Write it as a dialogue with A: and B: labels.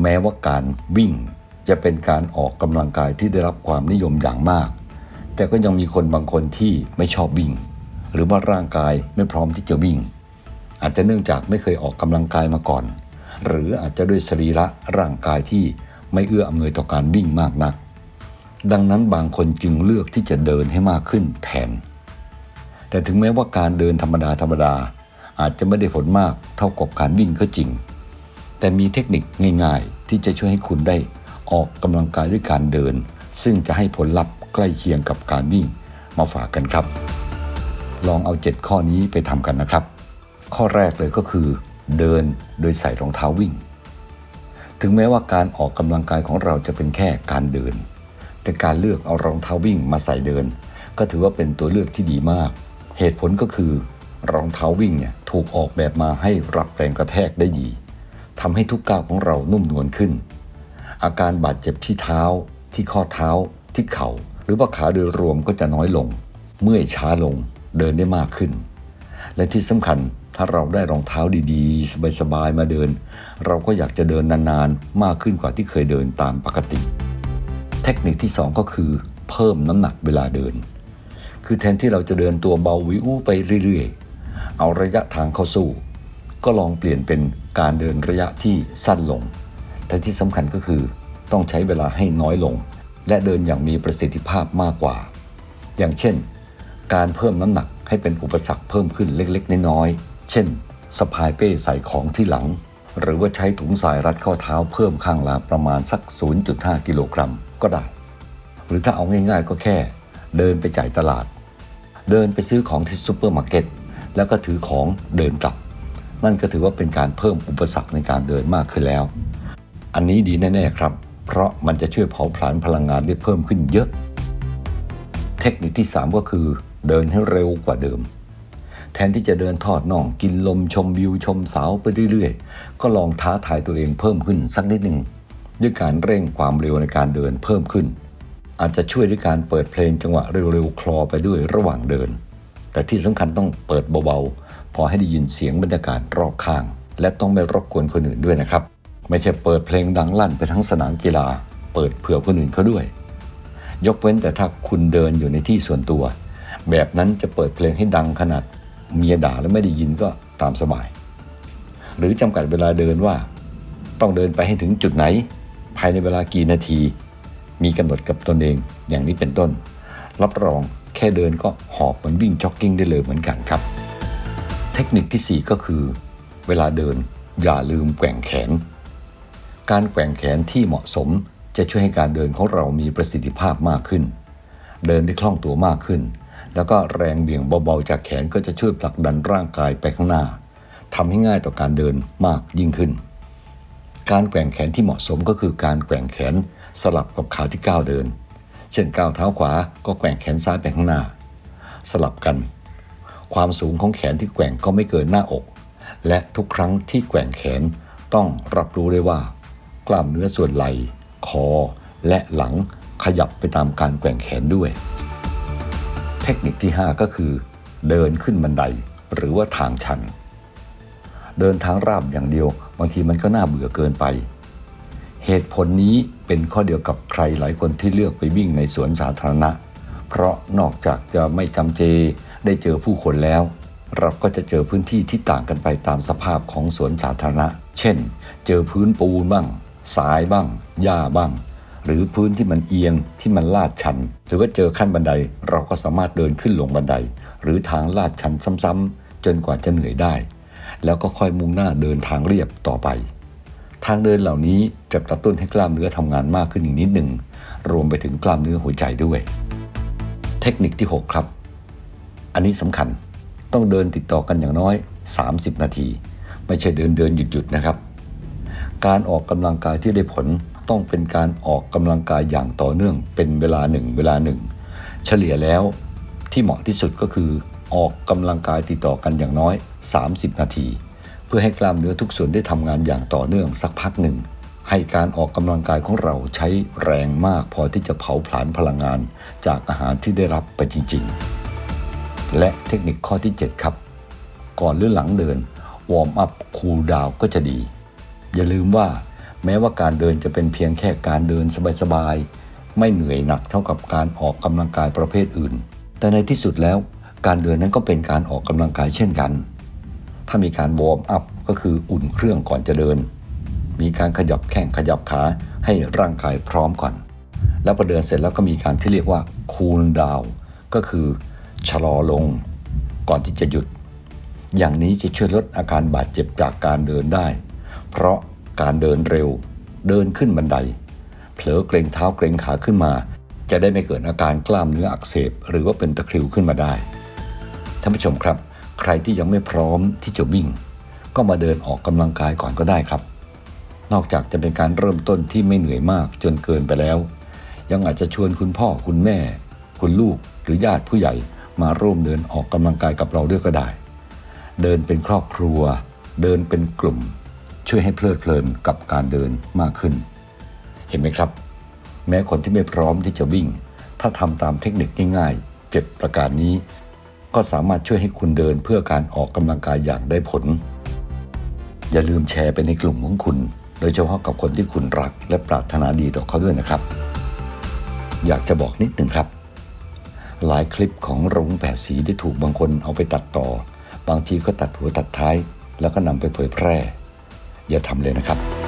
A: แม้ว่าการวิ่งจะเป็นการออกกำลังกายที่ได้รับความนิยมอย่างมากแต่ก็ยังมีคนบางคนที่ไม่ชอบวิ่งหรือว่าร่างกายไม่พร้อมที่จะวิ่งอาจจะเนื่องจากไม่เคยออกกำลังกายมาก่อนหรืออาจจะด้วยสรีระร่างกายที่ไม่เอื้ออำนวยต่อการวิ่งมากนักดังนั้นบางคนจึงเลือกที่จะเดินให้มากขึ้นแทนแต่ถึงแม้ว่าการเดินธรรมดาอาจจะไม่ได้ผลมากเท่ากับการวิ่งก็จริงแต่มีเทคนิคง่ายๆที่จะช่วยให้คุณได้ออกกำลังกายด้วยการเดินซึ่งจะให้ผลลัพธ์ใกล้เคียงกับการวิ่งมาฝากกันครับลองเอา7ข้อนี้ไปทำกันนะครับข้อแรกเลยก็คือเดินโดยใส่รองเท้าวิ่งถึงแม้ว่าการออกกำลังกายของเราจะเป็นแค่การเดินแต่การเลือกเอารองเท้าวิ่งมาใส่เดินก็ถือว่าเป็นตัวเลือกที่ดีมากเหตุผลก็คือรองเท้าวิ่งเนี่ยถูกออกแบบมาให้รับแรงกระแทกได้ดีทำให้ทุกก้าวของเรานุ่มนวลขึ้นอาการบาดเจ็บที่เท้าที่ข้อเท้าที่เข่าหรือว่าขาโดยรวมก็จะน้อยลงเมื่อยช้าลงเดินได้มากขึ้นและที่สำคัญถ้าเราได้รองเท้าดีๆสบายๆมาเดินเราก็อยากจะเดินนานๆมากขึ้นกว่าที่เคยเดินตามปกติเทคนิคที่2ก็คือเพิ่มน้ำหนักเวลาเดินคือแทนที่เราจะเดินตัวเบาวิวไปเรื่อยๆเอาระยะทางเข้าสู้ก็ลองเปลี่ยนเป็นการเดินระยะที่สั้นลงแต่ที่สำคัญก็คือต้องใช้เวลาให้น้อยลงและเดินอย่างมีประสิทธิภาพมากกว่าอย่างเช่นการเพิ่มน้ำหนักให้เป็นอุปสรรคเพิ่มขึ้นเล็กๆน้อยๆเช่นสะพายเป้ใส่ของที่หลังหรือว่าใช้ถุงทรายรัดข้อเท้าเพิ่มข้างละประมาณสัก 0.5 กิโลกรัมก็ได้หรือถ้าเอาง่ายๆก็แค่เดินไปจ่ายตลาดเดินไปซื้อของที่ซุปเปอร์มาร์เก็ตแล้วก็ถือของเดินกลับนั่นก็ถือว่าเป็นการเพิ่มอุปสรรคในการเดินมากขึ้นแล้วอันนี้ดีแน่ๆครับเพราะมันจะช่วยเผาผลาญพลังงานได้เพิ่มขึ้นเยอะเทคนิคที่3ก็คือเดินให้เร็วกว่าเดิมแทนที่จะเดินทอดน่องกินลมชมวิวชมสาวไปเรื่อยๆก็ลองท้าทายตัวเองเพิ่มขึ้นสักนิดหนึ่งด้วยการเร่งความเร็วในการเดินเพิ่มขึ้นอาจจะช่วยด้วยการเปิดเพลงจังหวะเร็วๆคลอไปด้วยระหว่างเดินแต่ที่สำคัญต้องเปิดเบาๆพอให้ได้ยินเสียงบรรยากาศรอบข้างและต้องไม่รบกวนคนอื่นด้วยนะครับไม่ใช่เปิดเพลงดังลั่นไปทั้งสนามกีฬาเปิดเผื่อคนอื่นเขาด้วยยกเว้นแต่ถ้าคุณเดินอยู่ในที่ส่วนตัวแบบนั้นจะเปิดเพลงให้ดังขนาดเมียด่าแล้วไม่ได้ยินก็ตามสบายหรือจำกัดเวลาเดินว่าต้องเดินไปให้ถึงจุดไหนภายในเวลากี่นาทีมีกำหนดกับตนเองอย่างนี้เป็นต้นรับรองแค่เดินก็หอบเหมือนวิ่งจ็อกกิ้งได้เลยเหมือนกันครับเทคนิคที่4ก็คือเวลาเดินอย่าลืมแกว่งแขนการแกว่งแขนที่เหมาะสมจะช่วยให้การเดินของเรามีประสิทธิภาพมากขึ้นเดินได้คล่องตัวมากขึ้นแล้วก็แรงเบี่ยงเบาๆจากแขนก็จะช่วยผลักดันร่างกายไปข้างหน้าทำให้ง่ายต่อการเดินมากยิ่งขึ้นการแกว่งแขนที่เหมาะสมก็คือการแกว่งแขนสลับกับขาที่ก้าวเดินเช่นก้าวเท้าขวาก็แกว่งแขนซ้ายไปข้างหน้าสลับกันความสูงของแขนที่แกว่งก็ไม่เกินหน้าอกและทุกครั้งที่แกว่งแขนต้องรับรู้ได้ว่ากล้ามเนื้อส่วนไหล่คอและหลังขยับไปตามการแกว่งแขนด้วยเทคนิคที่5ก็คือเดินขึ้นบันไดหรือว่าทางชันเดินทางราบอย่างเดียวบางทีมันก็น่าเบื่อเกินไปเหตุผลนี้เป็นข้อเดียวกับใครหลายคนที่เลือกไปวิ่งในสวนสาธารณะเพราะนอกจากจะไม่จำเจได้เจอผู้คนแล้วเราก็จะเจอพื้นที่ที่ต่างกันไปตามสภาพของสวนสาธารณะเช่นเจอพื้นปูนบ้างทรายบ้างหญ้าบ้างหรือพื้นที่มันเอียงที่มันลาดชันหรือว่าเจอขั้นบันไดเราก็สามารถเดินขึ้นลงบันไดหรือทางลาดชันซ้ำๆจนกว่าจะเหนื่อยได้แล้วก็ค่อยมุ่งหน้าเดินทางเรียบต่อไปทางเดินเหล่านี้จะกระตุ้นให้กล้ามเนื้อทำงานมากขึ้นอีกนิดหนึ่งรวมไปถึงกล้ามเนื้อหัวใจด้วยเทคนิคที่6ครับอันนี้สำคัญต้องเดินติดต่อกันอย่างน้อย30นาทีไม่ใช่เดินหยุดนะครับการออกกำลังกายที่ได้ผลต้องเป็นการออกกำลังกายอย่างต่อเนื่องเป็นเวลาหนึ่งเฉลี่ยแล้วที่เหมาะที่สุดก็คือออกกำลังกายติดต่อกันอย่างน้อย30นาทีเพื่อให้กล้ามเนื้อทุกส่วนได้ทำงานอย่างต่อเนื่องสักพักหนึ่งให้การออกกำลังกายของเราใช้แรงมากพอที่จะเผาผลาญพลังงานจากอาหารที่ได้รับไปจริงๆและเทคนิคข้อที่7ครับก่อนหรือหลังเดินวอร์มอัพคูลดาวน์ก็จะดีอย่าลืมว่าแม้ว่าการเดินจะเป็นเพียงแค่การเดินสบายๆไม่เหนื่อยหนักเท่ากับการออกกำลังกายประเภทอื่นแต่ในที่สุดแล้วการเดินนั้นก็เป็นการออกกำลังกายเช่นกันถ้ามีการวอร์มอัพก็คืออุ่นเครื่องก่อนจะเดินมีการขยับแข้งขยับขาให้ร่างกายพร้อมก่อนแล้วพอเดินเสร็จแล้วก็มีการที่เรียกว่าคูลดาวน์ก็คือชะลอลงก่อนที่จะหยุดอย่างนี้จะช่วยลดอาการบาดเจ็บจากการเดินได้เพราะการเดินเร็วเดินขึ้นบันไดเผลอเกรงเท้าเกรงขาขึ้นมาจะได้ไม่เกิดอาการกล้ามเนื้ออักเสบหรือว่าเป็นตะคริวขึ้นมาได้ท่านผู้ชมครับใครที่ยังไม่พร้อมที่จะวิ่งก็มาเดินออกกำลังกายก่อนก็ได้ครับนอกจากจะเป็นการเริ่มต้นที่ไม่เหนื่อยมากจนเกินไปแล้วยังอาจจะชวนคุณพ่อคุณแม่คุณลูกหรือญาติผู้ใหญ่มาร่วมเดินออกกำลังกายกับเราด้วยก็ได้เดินเป็นครอบครัวเดินเป็นกลุ่มช่วยให้เพลิดเพลินกับการเดินมากขึ้นเห็นไหมครับแม้คนที่ไม่พร้อมที่จะวิ่งถ้าทำตามเทคนิคง่ายๆ7ประการนี้ก็สามารถช่วยให้คุณเดินเพื่อการออกกำลังกายอย่างได้ผลอย่าลืมแชร์ไปในกลุ่มของคุณโดยเฉพาะกับคนที่คุณรักและปรารถนาดีต่อเขาด้วยนะครับอยากจะบอกนิดหนึ่งครับหลายคลิปของรงค์8สีได้ถูกบางคนเอาไปตัดต่อบางทีก็ตัดหัวตัดท้ายแล้วก็นำไปเผยแพร่อย่าทำเลยนะครับ